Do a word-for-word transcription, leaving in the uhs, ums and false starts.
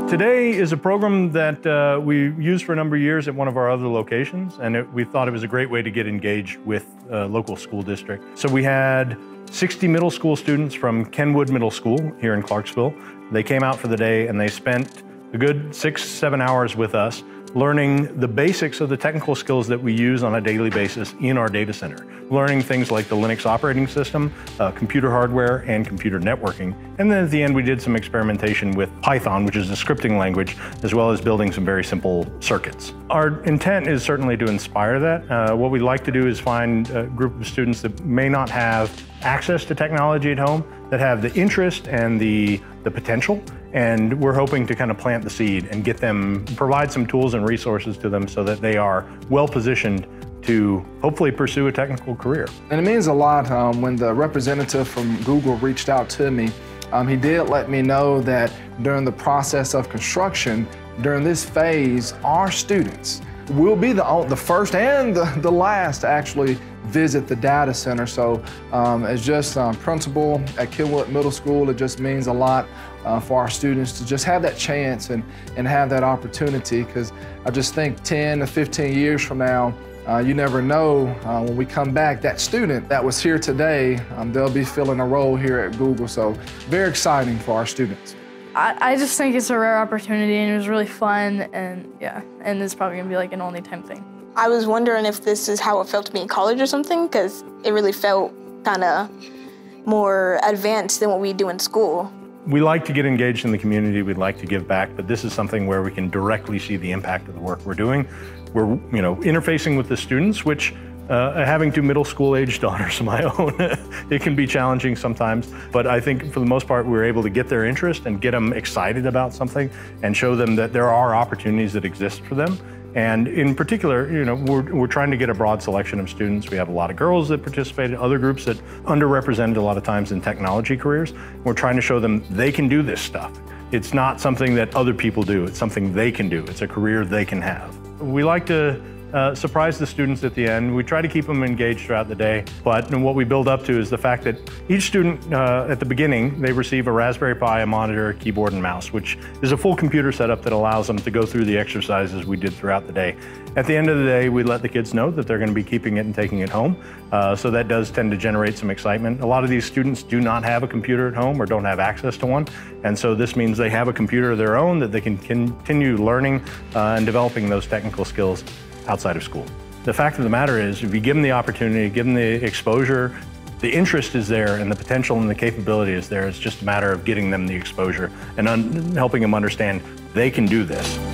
Today is a program that uh, we used for a number of years at one of our other locations, and it, we thought it was a great way to get engaged with a local school district. So we had sixty middle school students from Kenwood Middle School here in Clarksville. They came out for the day and they spent a good six, seven hours with us learning the basics of the technical skills that we use on a daily basis in our data center. Learning things like the Linux operating system, uh, computer hardware, and computer networking. And then at the end, we did some experimentation with Python, which is a scripting language, as well as building some very simple circuits. Our intent is certainly to inspire that. Uh, what we like to do is find a group of students that may not have access to technology at home, that have the interest and the, the potential. And we're hoping to kind of plant the seed and get them, provide some tools and resources to them so that they are well positioned to hopefully pursue a technical career. And it means a lot um, when the representative from Google reached out to me. Um, he did let me know that during the process of construction, during this phase, our students will be the, the first and the, the last to actually visit the data center. So um, as just um, principal at Kenwood Middle School, it just means a lot uh, for our students to just have that chance and, and have that opportunity, because I just think ten to fifteen years from now, uh, you never know, uh, when we come back, that student that was here today, um, they'll be filling a role here at Google. So very exciting for our students. I, I just think it's a rare opportunity, and it was really fun, and yeah, and it's probably gonna be like an only time thing. I was wondering if this is how it felt to be in college or something, because it really felt kind of more advanced than what we do in school. We like to get engaged in the community, we'd like to give back, but this is something where we can directly see the impact of the work we're doing. We're, you know, interfacing with the students, which uh, having two middle school age daughters of my own, it can be challenging sometimes, but I think for the most part, we're able to get their interest and get them excited about something and show them that there are opportunities that exist for them. And in particular, you know, we're, we're trying to get a broad selection of students. We have a lot of girls that participate, other groups that underrepresented a lot of times in technology careers. We're trying to show them they can do this stuff. It's not something that other people do, it's something they can do. It's a career they can have. We like to Uh, surprise the students at the end. We try to keep them engaged throughout the day, but what we build up to is the fact that each student uh, at the beginning, they receive a Raspberry Pi, a monitor, a keyboard and mouse, which is a full computer setup that allows them to go through the exercises we did throughout the day. At the end of the day, we let the kids know that they're going to be keeping it and taking it home, uh, so that does tend to generate some excitement. A lot of these students do not have a computer at home or don't have access to one, and so this means they have a computer of their own that they can continue learning uh, and developing those technical skills outside of school. The fact of the matter is, if you give them the opportunity, give them the exposure, the interest is there and the potential and the capability is there. It's just a matter of getting them the exposure and helping them understand they can do this.